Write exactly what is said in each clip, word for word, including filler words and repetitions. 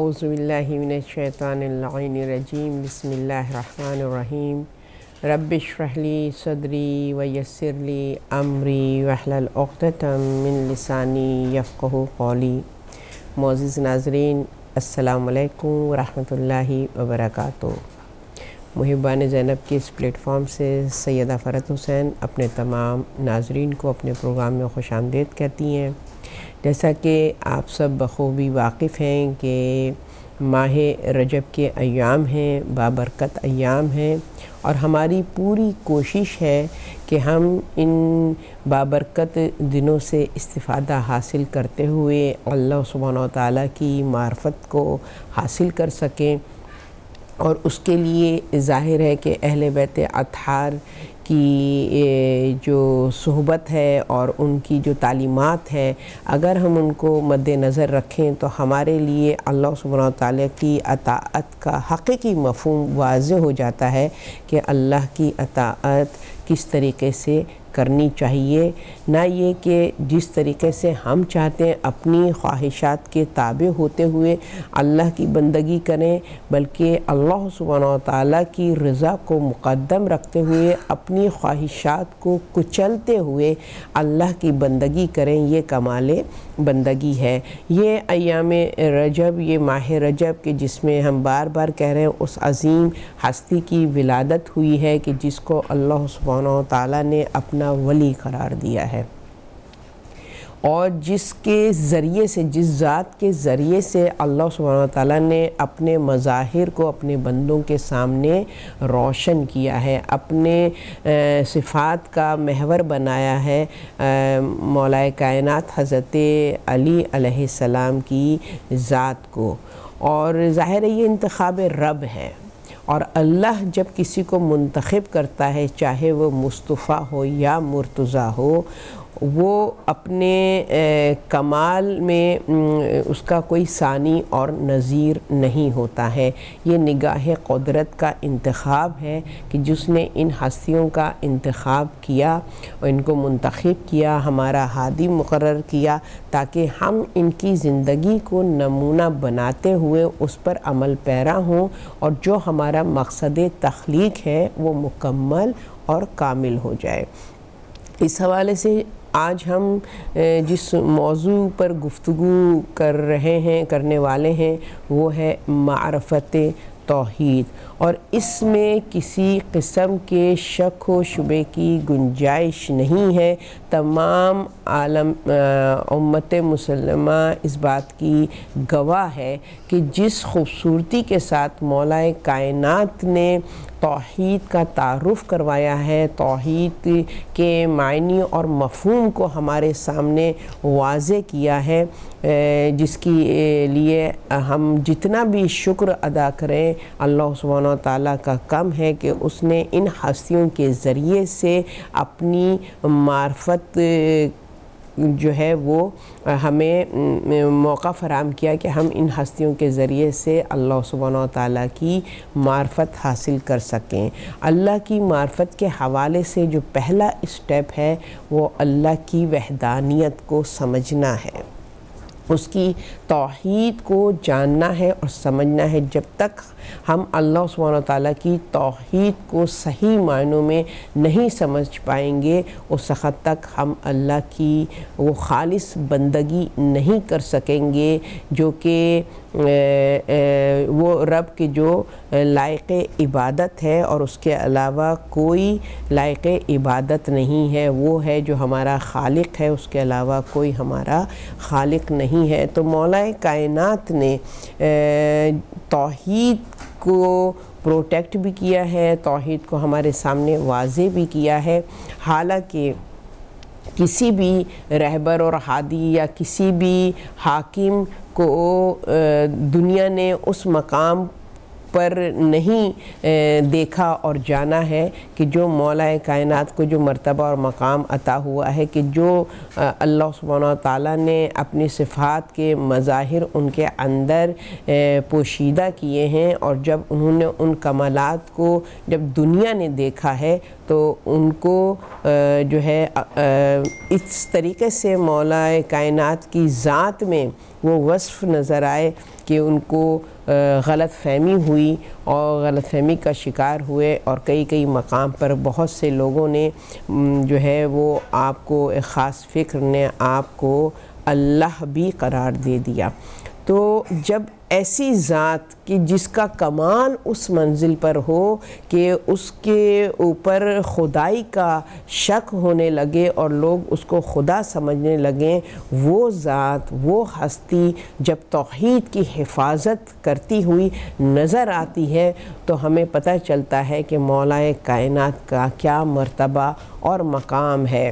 اعوذ باللہ من الشیطان اللعین الرجیم بسم اللہ الرحمن الرحیم رب اشرح لی صدری ویسر لی امری واحلل عقدۃ من لسانی یفقہوا قولی۔ معزز ناظرین، السلام علیکم ورحمۃ اللہ وبرکاتہ۔ محبان زینب کے اس پلیٹ فارم سے سیدہ فرحت حسین اپنے تمام ناظرین کو اپنے پروگرام میں خوش آمدید کہتی ہیں۔ جیسا کہ آپ سب بخوبی واقف ہیں کہ ماہ رجب کے ایام ہیں، بابرکت ایام ہیں، اور ہماری پوری کوشش ہے کہ ہم ان بابرکت دنوں سے استفادہ حاصل کرتے ہوئے اللہ سبحانہ و تعالیٰ کی معرفت کو حاصل کر سکیں، اور اس کے لیے ظاہر ہے کہ اہل بیت اطہار کی جو صحبت ہے اور ان کی جو تعلیمات ہے، اگر ہم ان کو مد نظر رکھیں تو ہمارے لیے اللہ سبحانہ وتعالی کی اطاعت کا حقیقی مفہوم واضح ہو جاتا ہے کہ اللہ کی اطاعت کس طریقے سے کرنی چاہیے، نہ یہ کہ جس طریقے سے ہم چاہتے ہیں اپنی خواہشات کے تابع ہوتے ہوئے اللہ کی بندگی کریں، بلکہ اللہ سبحانہ و تعالیٰ کی رضا کو مقدم رکھتے ہوئے اپنی خواہشات کو کچلتے ہوئے اللہ کی بندگی کریں۔ یہ کمال بندگی ہے۔ یہ ایام رجب، یہ ماہ رجب کہ جس میں ہم بار بار کہہ رہے ہیں اس عظیم ہستی کی ولادت ہوئی ہے کہ جس کو اللہ سبحانہ و تعالیٰ نے اپنا ولی قرار دیا ہے، اور جس کے ذریعے سے، جس ذات کے ذریعے سے اللہ سبحانہ و تعالیٰ نے اپنے مظاہر کو اپنے بندوں کے سامنے روشن کیا ہے، اپنے صفات کا محور بنایا ہے مولا کائنات حضرت علی علیہ السلام کی ذات کو۔ اور ظاہر ہے یہ انتخاب رب ہے، اور اللہ جب کسی کو منتخب کرتا ہے، چاہے وہ مصطفیٰ ہو یا مرتضیٰ ہو، وہ اپنے کمال میں اس کا کوئی ثانی اور نظیر نہیں ہوتا ہے۔ یہ نگاہ قدرت کا انتخاب ہے کہ جس نے ان ہستیوں کا انتخاب کیا اور ان کو منتخب کیا، ہمارا ہادی مقرر کیا، تاکہ ہم ان کی زندگی کو نمونہ بناتے ہوئے اس پر عمل پیرا ہوں، اور جو ہمارا مقصد تخلیق ہے وہ مکمل اور کامل ہو جائے۔ اس حوالے سے آج ہم جس موضوع پر گفتگو کر رہے ہیں، کرنے والے ہیں، وہ ہے معرفت توحید، اور اس میں کسی قسم کے شک و شبے کی گنجائش نہیں ہے۔ تمام عالم امت مسلمہ اس بات کی گواہ ہے کہ جس خوبصورتی کے ساتھ مولا کائنات نے توحید کا تعارف کروایا ہے، توحید کے معنی اور مفہوم کو ہمارے سامنے واضح کیا ہے، جس کی لیے ہم جتنا بھی شکر ادا کریں اللہ سبحانہ و تعالیٰ کا کم ہے کہ اس نے ان ہستیوں کے ذریعے سے اپنی معرفت جو ہے وہ ہمیں موقع فراہم کیا کہ ہم ان ہستیوں کے ذریعے سے اللہ سبحانہ و تعالیٰ کی معرفت حاصل کر سکیں۔ اللہ کی معرفت کے حوالے سے جو پہلا اسٹیپ ہے وہ اللہ کی وحدانیت کو سمجھنا ہے، اس کی توحید کو جاننا ہے اور سمجھنا ہے۔ جب تک ہم اللہ سبحانہ وتعالیٰ کی توحید کو صحیح معنوں میں نہیں سمجھ پائیں گے، اس وقت تک ہم اللہ کی وہ خالص بندگی نہیں کر سکیں گے جو کہ وہ رب کے جو لائق عبادت ہے، اور اس کے علاوہ کوئی لائق عبادت نہیں ہے۔ وہ ہے جو ہمارا خالق ہے، اس کے علاوہ کوئی ہمارا خالق نہیں ہے۔ تو مولا کائنات نے توحید کو پروٹیکٹ بھی کیا ہے، توحید کو ہمارے سامنے واضح بھی کیا ہے، حالانکہ کسی بھی رہبر اور ہادی یا کسی بھی حاکم کو دنیا نے اس مقام پر نہیں دیکھا اور جانا ہے کہ جو مولا کائنات کو جو مرتبہ اور مقام عطا ہوا ہے، کہ جو اللہ سبحانہ و تعالیٰ نے اپنی صفات کے مظاہر ان کے اندر پوشیدہ کیے ہیں، اور جب انہوں نے ان کمالات کو جب دنیا نے دیکھا ہے تو ان کو جو ہے اس طریقے سے مولا کائنات کی ذات میں وہ وصف نظر آئے کہ ان کو غلط فہمی ہوئی اور غلط فہمی کا شکار ہوئے، اور کئی کئی مقام پر بہت سے لوگوں نے جو ہے وہ آپ کو، ایک خاص فکر نے آپ کو اللہ بھی قرار دے دیا۔ تو جب ایسی ذات کہ جس کا کمال اس منزل پر ہو کہ اس کے اوپر خدائی کا شک ہونے لگے اور لوگ اس کو خدا سمجھنے لگیں، وہ ذات، وہ ہستی جب توحید کی حفاظت کرتی ہوئی نظر آتی ہے تو ہمیں پتہ چلتا ہے کہ مولا کائنات کا کیا مرتبہ اور مقام ہے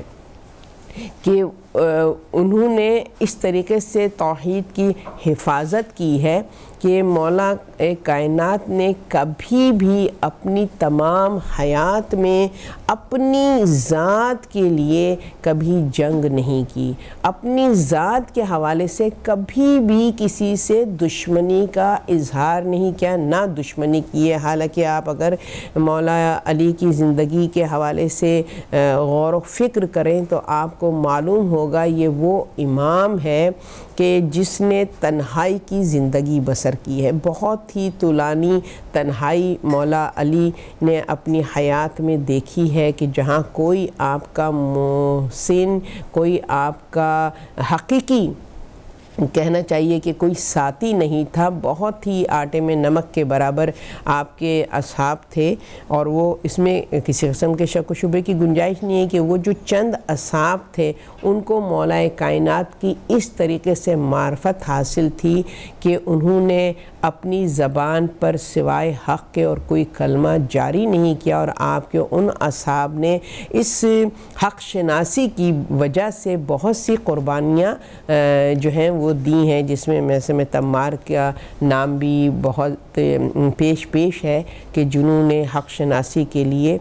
کہ انہوں نے اس طریقے سے توحید کی حفاظت کی ہے کہ مولا کائنات نے کبھی بھی اپنی تمام حیات میں اپنی ذات کے لیے کبھی جنگ نہیں کی، اپنی ذات کے حوالے سے کبھی بھی کسی سے دشمنی کا اظہار نہیں کیا، نہ دشمنی کی ہے۔ حالانکہ آپ اگر مولا علی کی زندگی کے حوالے سے غور و فکر کریں تو آپ کو معلوم ہو ہوگا یہ وہ امام ہے کہ جس نے تنہائی کی زندگی بسر کی ہے۔ بہت ہی طولانی تنہائی مولا علی نے اپنی حیات میں دیکھی ہے کہ جہاں کوئی آپ کا محسن، کوئی آپ کا حقیقی کہنا چاہیے کہ کوئی ساتھی نہیں تھا، بہت ہی آٹے میں نمک کے برابر آپ کے اصحاب تھے، اور وہ اس میں کسی قسم کے شک و شبے کی گنجائش نہیں ہے کہ وہ جو چند اصحاب تھے ان کو مولا کائنات کی اس طریقے سے معرفت حاصل تھی کہ انہوں نے اپنی زبان پر سوائے حق کے اور کوئی کلمہ جاری نہیں کیا، اور آپ کے ان اصحاب نے اس حق شناسی کی وجہ سے بہت سی قربانیاں جو ہیں وہ دی ہیں، جس میں میثم تمار کا نام بھی بہت پیش پیش ہے کہ جنہوں نے حق شناسی کے لیے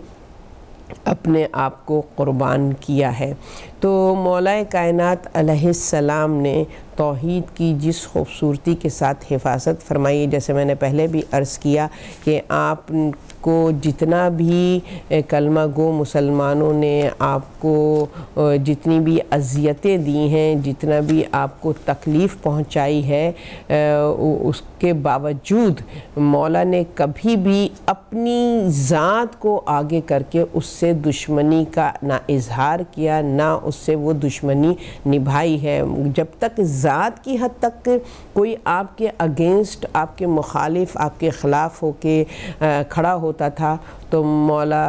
اپنے آپ کو قربان کیا ہے۔ تو مولا کائنات علیہ السلام نے توحید کی جس خوبصورتی کے ساتھ حفاظت فرمائی، جیسے میں نے پہلے بھی عرض کیا کہ آپ کو جتنا بھی کلمہ گو مسلمانوں نے آپ کو جتنی بھی اذیتیں دی ہیں، جتنا بھی آپ کو تکلیف پہنچائی ہے، اس کے باوجود مولا نے کبھی بھی اپنی ذات کو آگے کر کے اس سے دشمنی کا نہ اظہار کیا، نہ اس سے وہ دشمنی نبھائی ہے۔ جب تک ذات کی حد تک کوئی آپ کے اگینسٹ، آپ کے مخالف، آپ کے خلاف ہو کے کھڑا ہوتا تھا تو مولا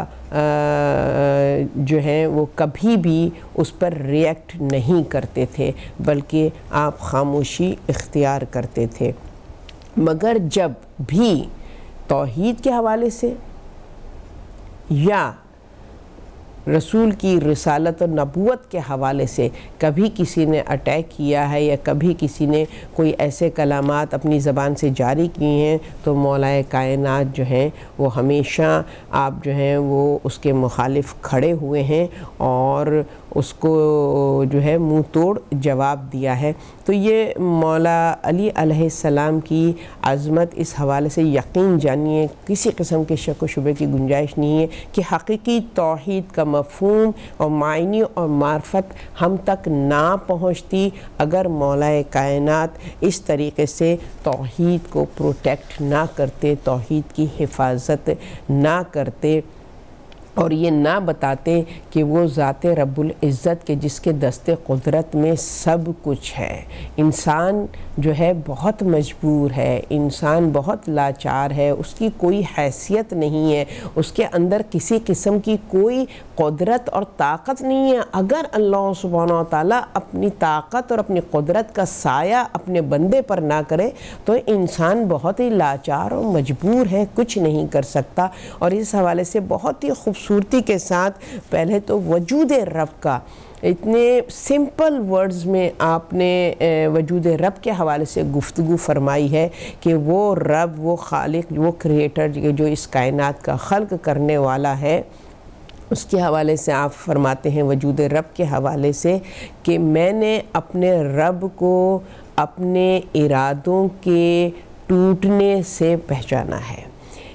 جو ہیں وہ کبھی بھی اس پر ریئیکٹ نہیں کرتے تھے، بلکہ آپ خاموشی اختیار کرتے تھے۔ مگر جب بھی توحید کے حوالے سے یا رسول کی رسالت و نبوت کے حوالے سے کبھی کسی نے اٹیک کیا ہے یا کبھی کسی نے کوئی ایسے کلامات اپنی زبان سے جاری کیے ہیں تو مولا کائنات جو ہیں وہ ہمیشہ آپ جو ہیں وہ اس کے مخالف کھڑے ہوئے ہیں اور اس کو جو ہے منہ توڑ جواب دیا ہے۔ تو یہ مولا علی علیہ السلام کی عظمت اس حوالے سے یقین جانیے کسی قسم کے شک و شبے کی گنجائش نہیں ہے کہ حقیقی توحید کا مفہوم اور معنی اور معرفت ہم تک نہ پہنچتی اگر مولا کائنات اس طریقے سے توحید کو پروٹیکٹ نہ کرتے، توحید کی حفاظت نہ کرتے اور یہ نہ بتاتے کہ وہ ذات رب العزت کے جس کے دست قدرت میں سب کچھ ہے۔ انسان جو ہے بہت مجبور ہے، انسان بہت لاچار ہے، اس کی کوئی حیثیت نہیں ہے، اس کے اندر کسی قسم کی کوئی قدرت اور طاقت نہیں ہے۔ اگر اللہ سبحانہ و تعالیٰ اپنی طاقت اور اپنی قدرت کا سایہ اپنے بندے پر نہ کرے تو انسان بہت ہی لاچار اور مجبور ہے، کچھ نہیں کر سکتا۔ اور اس حوالے سے بہت ہی خوبصورتی کے ساتھ پہلے تو وجود رب کا اتنے سمپل ورڈز میں آپ نے وجود رب کے حوالے سے گفتگو فرمائی ہے کہ وہ رب، وہ خالق، وہ کریٹر جو اس کائنات کا خلق کرنے والا ہے، اس کے حوالے سے آپ فرماتے ہیں وجود رب کے حوالے سے کہ میں نے اپنے رب کو اپنے ارادوں کے ٹوٹنے سے پہچانا ہے،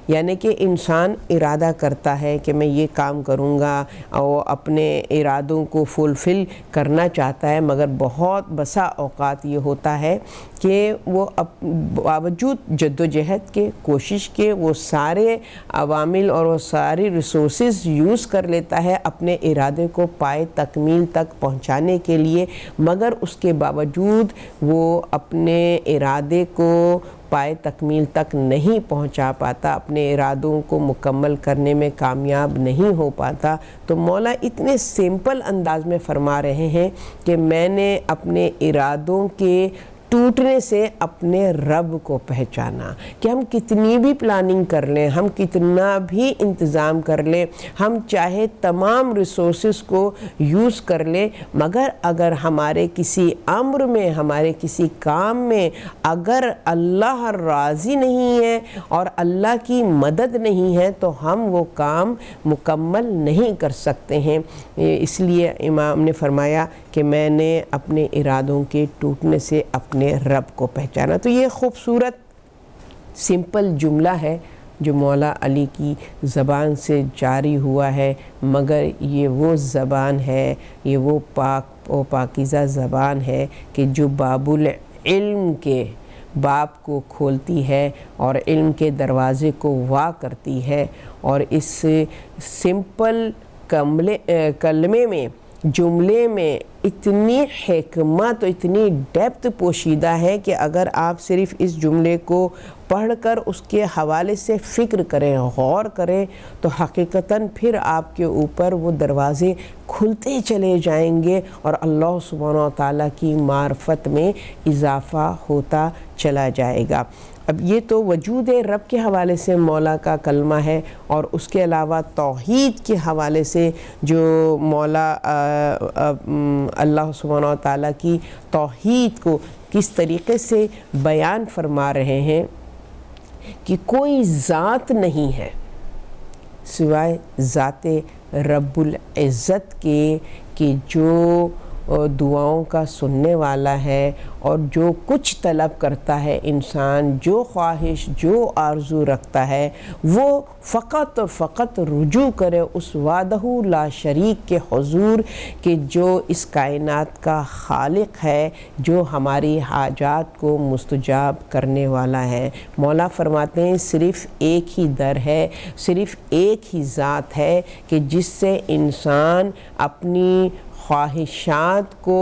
یعنی کہ انسان ارادہ کرتا ہے کہ میں یہ کام کروں گا اور اپنے ارادوں کو فلفل کرنا چاہتا ہے، مگر بہت بسا اوقات یہ ہوتا ہے کہ وہ باوجود جد و جہد کے، کوشش کے، وہ سارے عوامل اور وہ ساری ریسورسز یوز کر لیتا ہے اپنے ارادے کو پائے تکمیل تک پہنچانے کے لیے، مگر اس کے باوجود وہ اپنے ارادے کو پائے تکمیل تک نہیں پہنچا پاتا، اپنے ارادوں کو مکمل کرنے میں کامیاب نہیں ہو پاتا۔ تو مولا اتنے سمپل انداز میں فرما رہے ہیں کہ میں نے اپنے ارادوں کے ٹوٹنے سے اپنے رب کو پہچانا، کہ ہم کتنی بھی پلاننگ کر لیں، ہم کتنا بھی انتظام کر لیں، ہم چاہے تمام ریسورسز کو یوز کر لیں، مگر اگر ہمارے کسی امر میں، ہمارے کسی کام میں اگر اللہ راضی نہیں ہے اور اللہ کی مدد نہیں ہے تو ہم وہ کام مکمل نہیں کر سکتے ہیں۔ اس لیے امام نے فرمایا کہ میں نے اپنے ارادوں کے ٹوٹنے سے اپنے رب کو پہچانا۔ تو یہ خوبصورت سمپل جملہ ہے جو مولا علی کی زبان سے جاری ہوا ہے، مگر یہ وہ زبان ہے، یہ وہ پاک و پاکیزہ زبان ہے کہ جو باب العلم کے باب کو کھولتی ہے اور علم کے دروازے کو وا کرتی ہے، اور اس سمپل کلمے میں، جملے میں اتنی حکمت و اتنی ڈیپتھ پوشیدہ ہے کہ اگر آپ صرف اس جملے کو پڑھ کر اس کے حوالے سے فکر کریں، غور کریں، تو حقیقتاً پھر آپ کے اوپر وہ دروازے کھلتے چلے جائیں گے اور اللہ سبحانہ و تعالیٰ کی معرفت میں اضافہ ہوتا چلا جائے گا۔ اب یہ تو وجود رب کے حوالے سے مولا کا کلمہ ہے، اور اس کے علاوہ توحید کے حوالے سے جو مولا اللہ سبحانہ و تعالیٰ کی توحید کو کس طریقے سے بیان فرما رہے ہیں کہ کوئی ذات نہیں ہے سوائے ذات رب العزت کے، کہ جو دعاؤں کا سننے والا ہے، اور جو کچھ طلب کرتا ہے انسان، جو خواہش، جو آرزو رکھتا ہے، وہ فقط اور فقط رجوع کرے اس وحدہ لا شریک کے حضور، کہ جو اس کائنات کا خالق ہے، جو ہماری حاجات کو مستجاب کرنے والا ہے۔ مولا فرماتے ہیں صرف ایک ہی در ہے، صرف ایک ہی ذات ہے کہ جس سے انسان اپنی خواہشات کو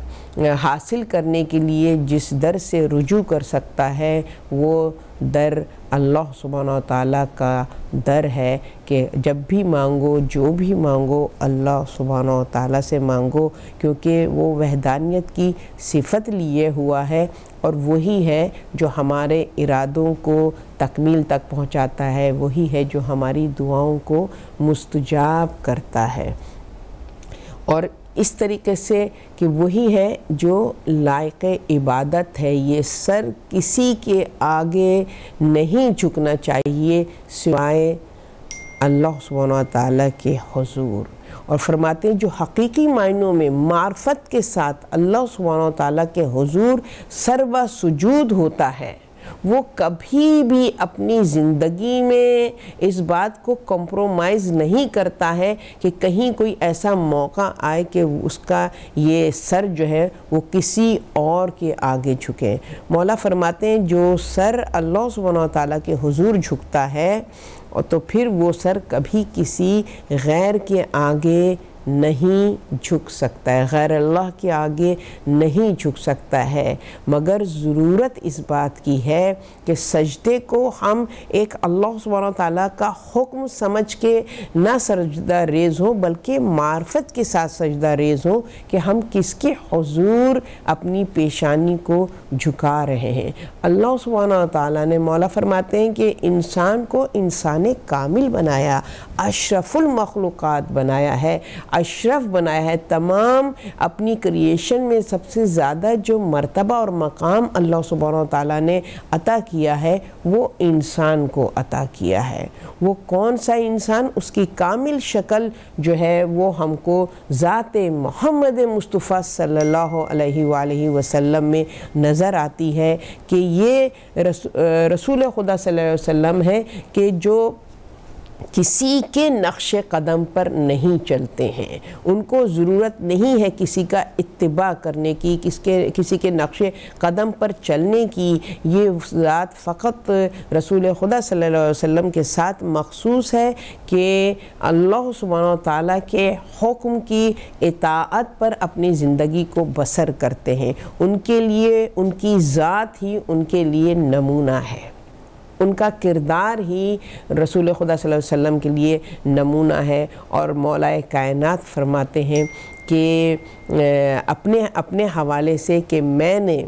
حاصل کرنے کے لیے جس در سے رجوع کر سکتا ہے، وہ در اللہ سبحانہ و تعالیٰ کا در ہے، کہ جب بھی مانگو، جو بھی مانگو، اللہ سبحانہ و تعالیٰ سے مانگو، کیونکہ وہ وحدانیت کی صفت لیے ہوا ہے، اور وہی ہے جو ہمارے ارادوں کو تکمیل تک پہنچاتا ہے، وہی ہے جو ہماری دعاؤں کو مستجاب کرتا ہے، اور اس طریقے سے کہ وہی ہے جو لائق عبادت ہے۔ یہ سر کسی کے آگے نہیں جھکنا چاہیے سوائے اللہ سبحانہ و تعالیٰ کے حضور، اور فرماتے ہیں جو حقیقی معنوں میں معرفت کے ساتھ اللہ سبحانہ و تعالیٰ کے حضور سر و سجود ہوتا ہے، وہ کبھی بھی اپنی زندگی میں اس بات کو کمپرومائز نہیں کرتا ہے کہ کہیں کوئی ایسا موقع آئے کہ اس کا یہ سر جو ہے وہ کسی اور کے آگے جھکے۔ مولا فرماتے ہیں جو سر اللہ سبحانہ و تعالیٰ کے حضور جھکتا ہے، تو پھر وہ سر کبھی کسی غیر کے آگے نہیں جھک سکتا ہے، غیر اللہ کے آگے نہیں جھک سکتا ہے، مگر ضرورت اس بات کی ہے کہ سجدے کو ہم ایک اللہ سبحانہ تعالیٰ کا حکم سمجھ کے نہ سجدہ ریز ہوں، بلکہ معرفت کے ساتھ سجدہ ریز ہوں کہ ہم کس کے حضور اپنی پیشانی کو جھکا رہے ہیں۔ اللہ سبحانہ تعالیٰ نے مولا فرماتے ہیں کہ انسان کو انسان کامل بنایا، اشرف المخلوقات بنایا ہے۔ اشرف بنایا ہے، تمام اپنی کریشن میں سب سے زیادہ جو مرتبہ اور مقام اللہ سبحانہ وتعالیٰ نے عطا کیا ہے وہ انسان کو عطا کیا ہے۔ وہ کون سا انسان؟ اس کی کامل شکل جو ہے وہ ہم کو ذات محمد مصطفیٰ صلی اللہ علیہ وآلہ وسلم میں نظر آتی ہے کہ یہ رسول خدا صلی اللہ علیہ وسلم ہے کہ جو کسی کے نقش قدم پر نہیں چلتے ہیں، ان کو ضرورت نہیں ہے کسی کا اتباع کرنے کی، کس کے کسی کے نقش قدم پر چلنے کی۔ یہ ذات فقط رسول خدا صلی اللہ علیہ وسلم کے ساتھ مخصوص ہے کہ اللہ سبحانہ وتعالیٰ کے حکم کی اطاعت پر اپنی زندگی کو بسر کرتے ہیں۔ ان کے لیے ان کی ذات ہی ان کے لیے نمونہ ہے، ان کا کردار ہی رسول خدا صلی اللہ علیہ وسلم کے لیے نمونہ ہے۔ اور مولا کائنات فرماتے ہیں کہ اپنے اپنے حوالے سے کہ میں نے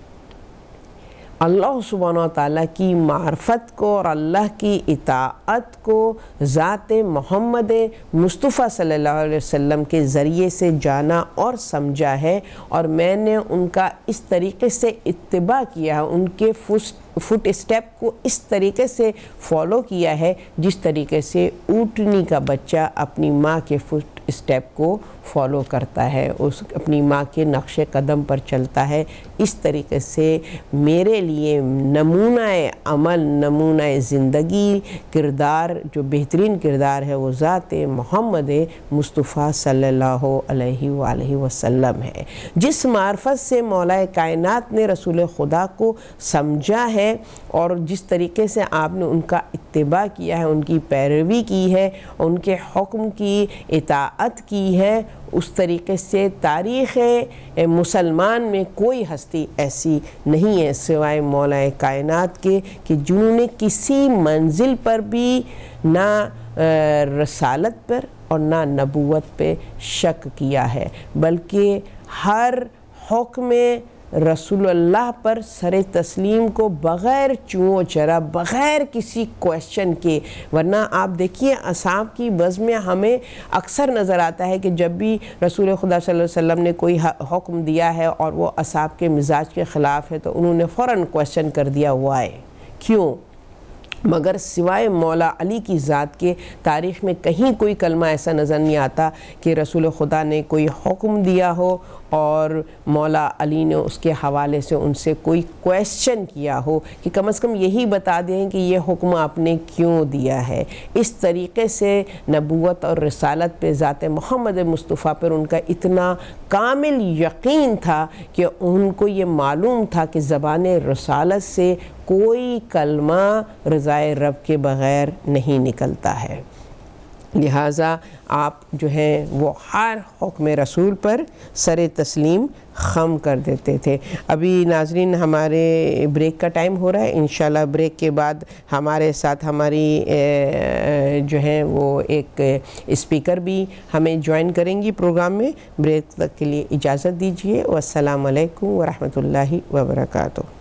اللہ سبحانہ وتعالیٰ کی معرفت کو اور اللہ کی اطاعت کو ذات محمد مصطفیٰ صلی اللہ علیہ وسلم کے ذریعے سے جانا اور سمجھا ہے، اور میں نے ان کا اس طریقے سے اتباع کیا ہے، ان کے فٹ اسٹیپ کو اس طریقے سے فالو کیا ہے جس طریقے سے اونٹنی کا بچہ اپنی ماں کے فٹ اسٹیپ کو فالو کرتا ہے، اس اپنی ماں کے نقش قدم پر چلتا ہے۔ اس طریقے سے میرے لیے نمونہ عمل، نمونہ زندگی، کردار جو بہترین کردار ہے وہ ذات محمد مصطفیٰ صلی اللہ علیہ وآلہ وسلم ہے۔ جس معرفت سے مولا کائنات نے رسول خدا کو سمجھا ہے اور جس طریقے سے آپ نے ان کا اتباع کیا ہے، ان کی پیروی کی ہے، ان کے حکم کی اطاعت کی ہے، اس طریقے سے تاریخ مسلمان میں کوئی ہستی ایسی نہیں ہے سوائے مولا کائنات کے کہ جنہوں نے کسی منزل پر بھی نہ رسالت پر اور نہ نبوت پہ شک کیا ہے، بلکہ ہر حکم رسول اللہ پر سر تسلیم کو بغیر چوں چرا، بغیر کسی کویشچن کے۔ ورنہ آپ دیکھیے اصحاب کی بز میں ہمیں اکثر نظر آتا ہے کہ جب بھی رسول خدا صلی اللہ علیہ وسلم نے کوئی حکم دیا ہے اور وہ اصحاب کے مزاج کے خلاف ہے تو انہوں نے فوراً کویشچن کر دیا، وائے، کیوں؟ مگر سوائے مولا علی کی ذات کے تاریخ میں کہیں کوئی کلمہ ایسا نظر نہیں آتا کہ رسول خدا نے کوئی حکم دیا ہو اور مولا علی نے اس کے حوالے سے ان سے کوئی کویشچن کیا ہو کہ کم از کم یہی بتا دیں کہ یہ حکم آپ نے کیوں دیا ہے۔ اس طریقے سے نبوت اور رسالت پہ ذات محمد مصطفیٰ پر ان کا اتنا کامل یقین تھا کہ ان کو یہ معلوم تھا کہ زبان رسالت سے کوئی کلمہ رضائے رب کے بغیر نہیں نکلتا ہے، لہٰذا آپ جو ہیں وہ ہر حکم رسول پر سر تسلیم خم کر دیتے تھے۔ ابھی ناظرین ہمارے بریک کا ٹائم ہو رہا ہے، انشاءاللہ بریک کے بعد ہمارے ساتھ ہماری جو ہیں وہ ایک اسپیکر بھی ہمیں جوائن کریں گی پروگرام میں۔ بریک تک کے لیے اجازت دیجیے، والسلام علیکم ورحمۃ اللہ وبرکاتہ۔